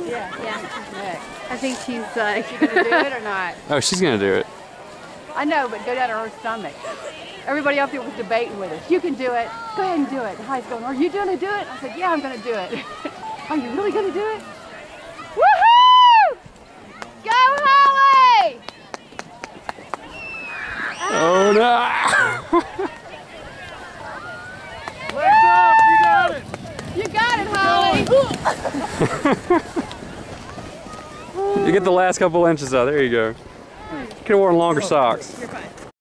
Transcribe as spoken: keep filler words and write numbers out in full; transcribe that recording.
Yeah. Yeah. I think she's like. Is she gonna do it or not? Oh, she's gonna do it. I know, but go down to her stomach. Everybody up there was debating with us. You can do it. Go ahead and do it. And Heidi's going, are you gonna do it? I said, yeah, I'm gonna do it. Are you really gonna do it? Woohoo! Go, Holly! Oh no! Legs up, you got it! You got it, Holly! You get the last couple inches out. There you go. You could have worn longer socks. You're fine.